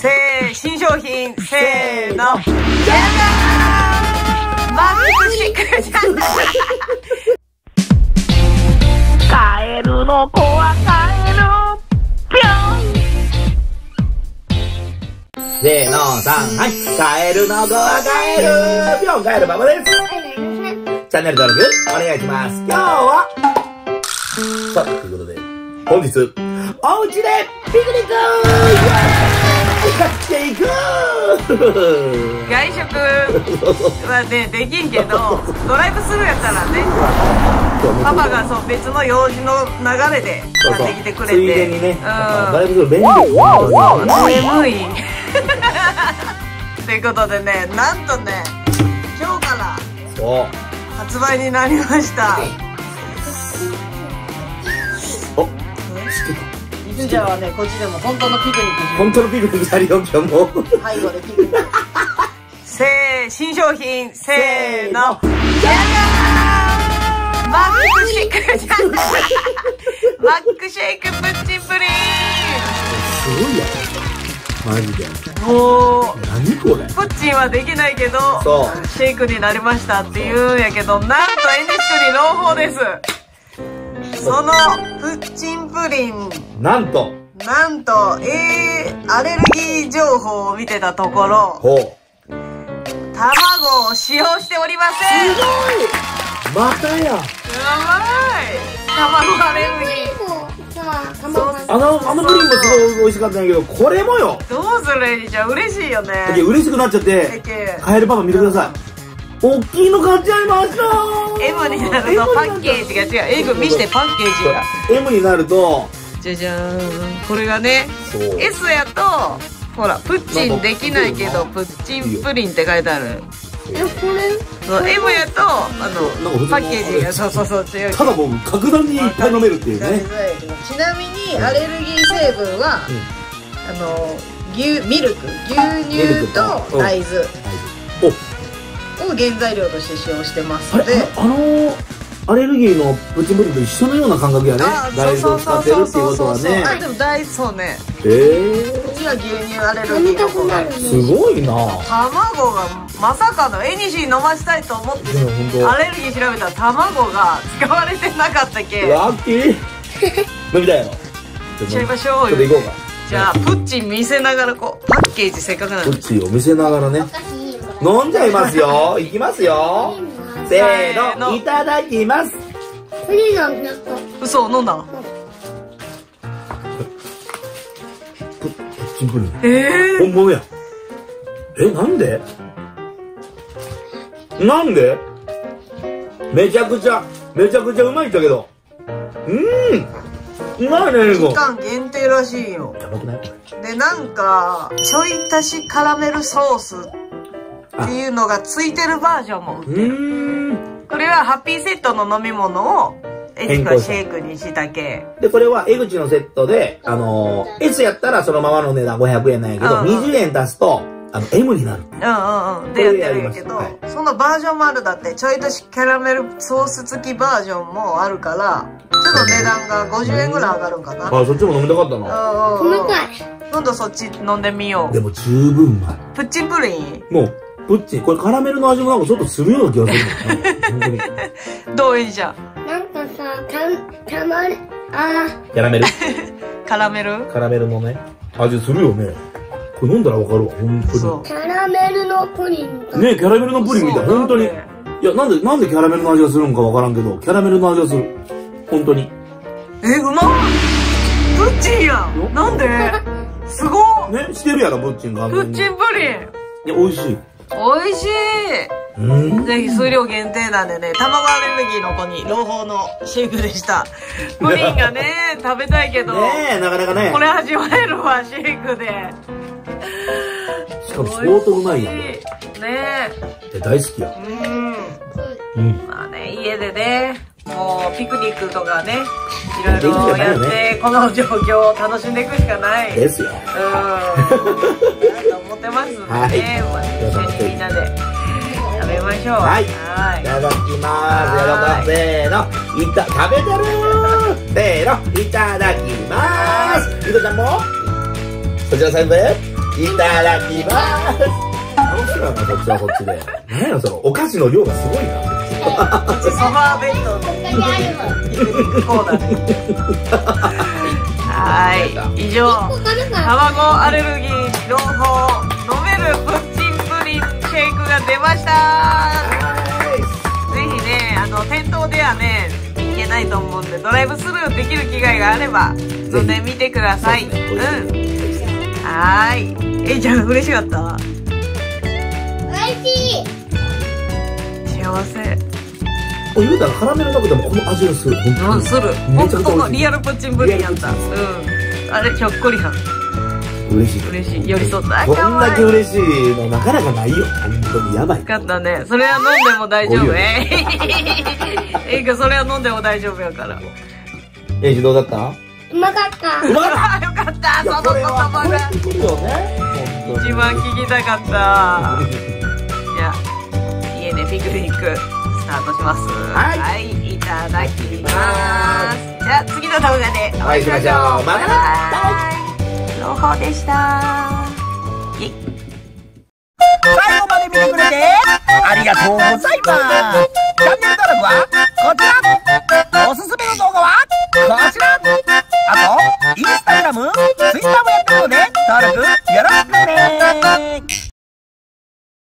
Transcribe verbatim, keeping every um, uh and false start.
せー、新商品、せーの。じゃがーん、マックシクじゃん。カエルの子はカエル、ぴょん。 せーの、さん、はい。カエルの子はカエル、ぴょん、カエルパパです。チャンネル登録、お願いします。今日は、さあ、ということで、本日、おうちでピクニックやっていく外食はね、できんけど、ドライブスルーやったらね、パパがそう別の用事の流れで買ってきてくれて、ついでにね、ドライブスルー便利ですね。眠い。ということでね、なんとね、今日から発売になりました。 お、 じゃあね、こっちでも本当のピクニック。 本当のピクニックやるよ、今日も。 背後でピクニック。せー、新商品、せーの。じゃがーん、マックシェイクじゃん。マックシェイクプッチンプリン。 すごいやん。マジで。 もう、 何これ。 プッチンはできないけど、シェイクになりましたって言うんやけど、なんとエニシクに朗報です。そのプッチンプリン、 なんとなんと、えー、アレルギー情報を見てたところ、 ほう、 卵を使用しておりません。 すごい、またや。やばい、 卵アレルギー。 あの、あのプリンもすごい美味しかったんやけど、これもよ。 どうするエリちゃん、嬉しいよね。 嬉しくなっちゃって、カエルパパ見てください。大きいの買っちゃいましたー。 エム になるとパッケージが違う。エグ見してパッケージがエム になると、 じゃじゃーん、これがね エス やとほらプッチンできないけどプッチンプリンって書いてある。え、これ エム やとあのパッケージがそうそうそう違う。 ただもう格段にいっぱい飲めるっていうね。 ちなみにアレルギー成分はあの牛ミルク、牛乳と大豆を原材料として使用してますので、 あのアレルギーのプッチンプリンと一緒のような感覚やね。大豆を使ってるっていうことはね。 あ、でも大豆、そうね。 ええ、 うちは牛乳アレルギーの子がすごいな。 卵がまさかのエニシー飲ましたいと思ってアレルギー調べたら卵が使われてなかったけ。 ラッキー。飲みたいやろ。 いっちゃいましょうよ。 ちょっと行こうか。 じゃあプッチン見せながらこうパッケージせっかくなんでプッチンを見せながらね、飲んじゃいますよ。いきますよ。せーの、いただきます。 嘘、飲んだ。 プッチンプリン。 ええ、 本物や。え、なんでなんでめちゃくちゃめちゃくちゃうまいんだけど、うーん、うまいね。 期間限定らしいよ。 やばくない？ で、なんかちょい足しカラメルソースっていうのがついてるバージョンも売ってる。これはハッピーセットの飲み物をエジカシェイクにしたけで、これは江口のセットで、あのー、S やったらそのままの値段ごひゃくえんなんやけど、にじゅうえん足すとあの エム になる。うんうんうんでやってるんやけど、そのバージョンもある。だってちょい足しキャラメルソース付きバージョンもあるから、ちょっと値段がごじゅうえんぐらい上がるんかな。あ、 そっちも飲みたかったな。 細かい。今度そっち飲んでみよう。 でも十分うまい。 プッチンプリンもうプッチン、これカラメルの味もなんかちょっとするような気がするの。本当に。 どういいじゃん。 なんかさ、た、たまる、あー。キャラメルカラメルカラメルのね、味するよね。これ飲んだらわかるわ、本当に。 キャラメルのプリンね、キャラメルのプリンみたい、本当に。いや、なんで、なんでキャラメルの味がするのかわからんけど、キャラメルの味がする。本当に。 え、うまっ！プッチンやん！なんですごっ！ ね、してるやろ、プッチンが。 プッチンプリン！ いや、美味しい。 美味しい。ぜひ数量限定なんでね、卵アレルギーの子に朗報のシェイクでした。プリンがね、食べたいけど。 ねえ、なかなかね。 これ味わえるわ、シェイクで。 しかも相当うまいやん。ねえ。大好きや。 うん。まあね、家でね、もうピクニックとかね、いろいろやって、この状況を楽しんでいくしかない。 ですよ。うん。 と思ってますのでね、一緒にみんなで食べましょう。 はい。いただきます。せーの、いた、食べてるー。せーの、いただきます。ゆとちゃんも、そちらサイドで、 いただきます。楽しいな、こっちはこっちで。何やその、お菓子の量がすごいな。 ソファーベッドのコーナーで。はい、以上、卵アレルギー両方飲めるプッチンプリンシェイクが出ました。ぜひね、あの店頭ではねいけないと思うんで、ドライブスルーできる機会があれば飲んでみてください。うん、はーい。えいちゃん嬉しかった？ 美味しい。 幸せ。 言うたらカラメルなくてもこの味がする。 うん、する。本当のリアルプッチンプリンやった。うん。あれひょっこりはん。嬉しい。嬉しい。寄り添った。 こんだけ嬉しいのなかなかないよ。本当にやばい。 よかったね。それは飲んでも大丈夫。ええか、それは飲んでも大丈夫やから。 えいじどうだった？ うまかった。 うまかった。よかった。その言葉が一番聞きたかった。じゃあ家でピクニックスタートします。はい、いただきます。じゃあ次の動画でお会いしましょう。またね。 朗報でした。最後まで見てくれてありがとうございます。チャンネル登録はこちら。おすすめの動画はこちら。あとインスタグラム、ツイッターもやってるので登録よろしくね。